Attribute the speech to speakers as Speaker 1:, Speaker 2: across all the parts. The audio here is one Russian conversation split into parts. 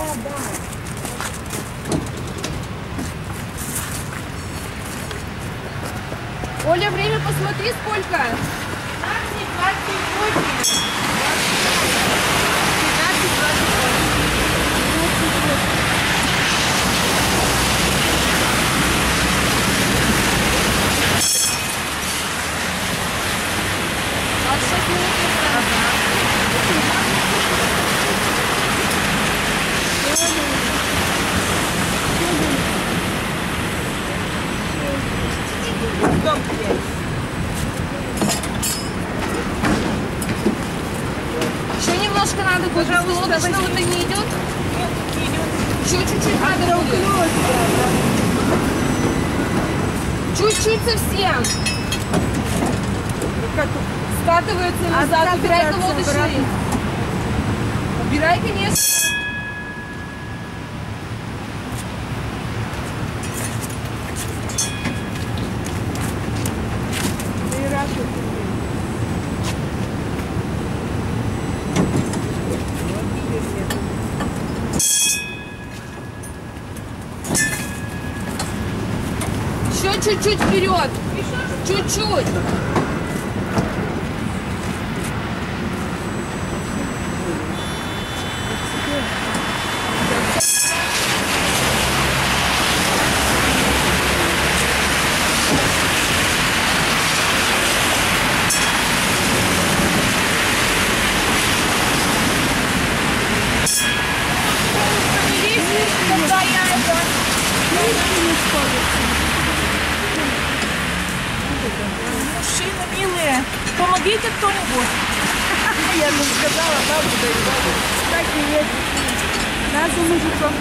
Speaker 1: Оля, время посмотри, сколько? 15-28. Еще немножко надо будет. Лодочного не идет? Еще чуть-чуть надо будет. Чуть-чуть совсем. Скатывается назад. Убирай лодочный. Убирай, конечно. Еще чуть-чуть вперед. Чуть-чуть.
Speaker 2: Мужчины милые, помогите кто-нибудь.
Speaker 3: Я же сказала, бабу даю, бабу. Так и есть. Нас у мужиков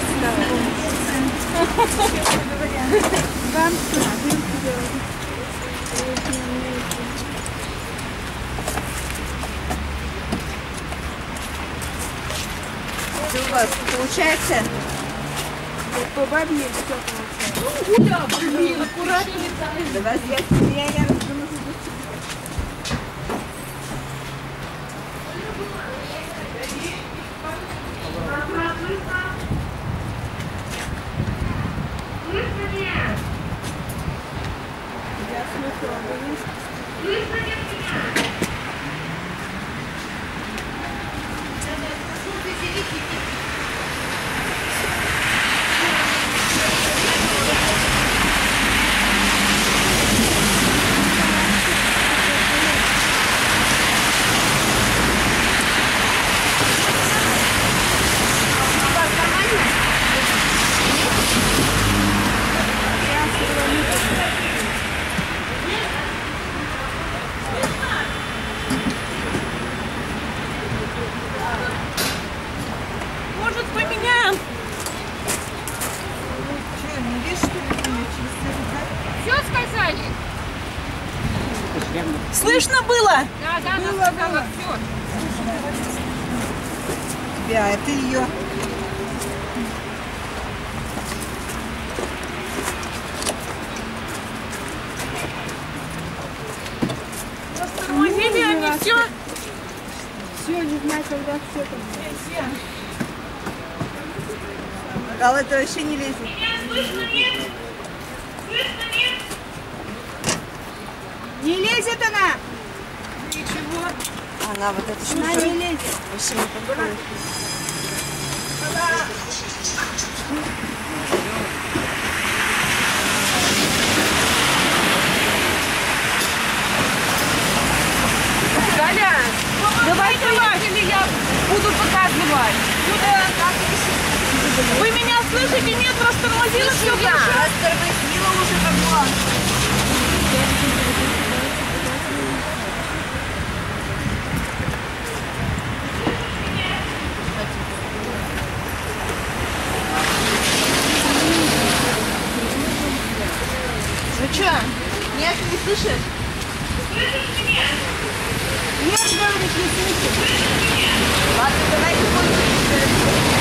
Speaker 3: вам
Speaker 2: Что у вас получается?
Speaker 3: по бабе все получается.
Speaker 1: Уля, блин, аккуратнее.
Speaker 2: Давай я разгону. Может, поменяем?
Speaker 1: Все сказали?
Speaker 2: Слышно было?
Speaker 1: Да, да, она сказала все.
Speaker 2: Тебя, это ее. Тормозили они все.
Speaker 3: Все, не знаю, когда все там.
Speaker 2: А это вообще не лезет.
Speaker 4: Меня слышно, нет? Слышно, нет?
Speaker 3: Не лезет она!
Speaker 2: Ничего. Она вот это
Speaker 3: Она не лезет.
Speaker 2: вообще не подходит.
Speaker 1: Галя, давай или я буду показывать.
Speaker 2: Вы меня слышите? Нет, растормозила все хорошо. Растормозила уже как было. Ну что? Нет, не слышишь? Нет, говорит, не слышишь. Ладно, давайте больше.